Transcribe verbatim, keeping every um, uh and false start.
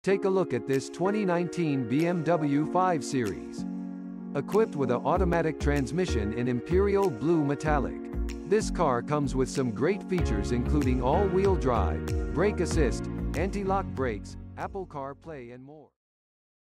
Take a look at this twenty nineteen B M W five series. Equipped with an automatic transmission in Imperial Blue Metallic. This car comes with some great features including all-wheel drive, brake assist, anti-lock brakes, Apple CarPlay and more.